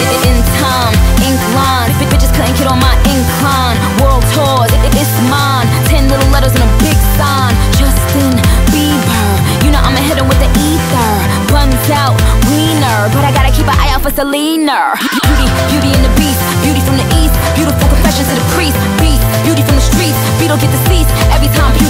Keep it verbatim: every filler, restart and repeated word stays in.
In time, ink lines, bitches couldn't get on my incline. World tours, it's mine. Ten little letters and a big sign. Justin Bieber, you know I'ma hit him with the ether. Buns out, wiener, but I gotta keep an eye out for Selena. Beauty, beauty and the beast, beauty from the east. Beautiful confessions to the priest. Beast, beauty from the streets. Beetle get deceased every time.